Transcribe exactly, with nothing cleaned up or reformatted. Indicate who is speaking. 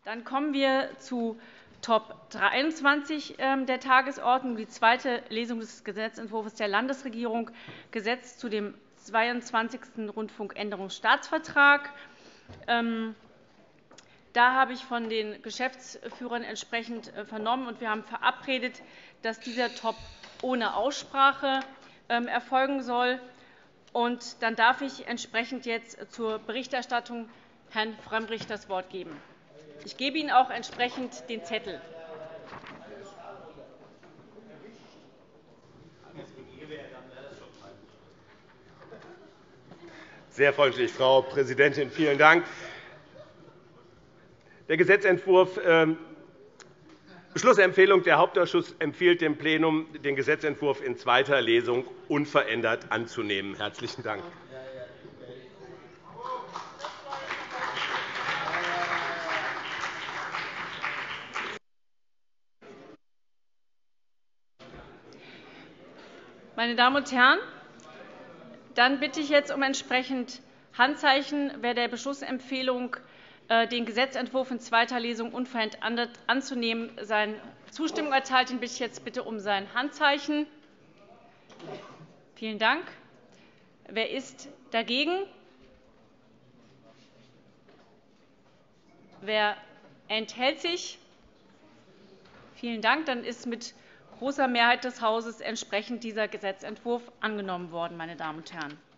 Speaker 1: Dann kommen wir zu Top dreiundzwanzig der Tagesordnung, die zweite Lesung des Gesetzentwurfs der Landesregierung, Gesetz zu dem zweiundzwanzigsten Rundfunkänderungsstaatsvertrag. Da habe ich von den Geschäftsführern entsprechend vernommen, und wir haben verabredet, dass dieser Top ohne Aussprache erfolgen soll. Und dann darf ich entsprechend jetzt zur Berichterstattung Herrn Frömmrich das Wort geben. Ich gebe Ihnen auch entsprechend den Zettel.
Speaker 2: Sehr freundlich, Frau Präsidentin. Vielen Dank. Der Gesetzentwurf Beschlussempfehlung. Der Hauptausschuss empfiehlt dem Plenum, den Gesetzentwurf in zweiter Lesung unverändert anzunehmen. – Herzlichen Dank.
Speaker 1: Meine Damen und Herren, dann bitte ich jetzt um entsprechend Handzeichen, wer der Beschlussempfehlung, den Gesetzentwurf in zweiter Lesung unverändert anzunehmen, seine Zustimmung erteilt. Den bitte ich jetzt bitte um sein Handzeichen. Vielen Dank. Wer ist dagegen? Wer enthält sich? Vielen Dank. Dann ist mit großer Mehrheit des Hauses entsprechend dieser Gesetzentwurf angenommen worden. Meine Damen und Herren.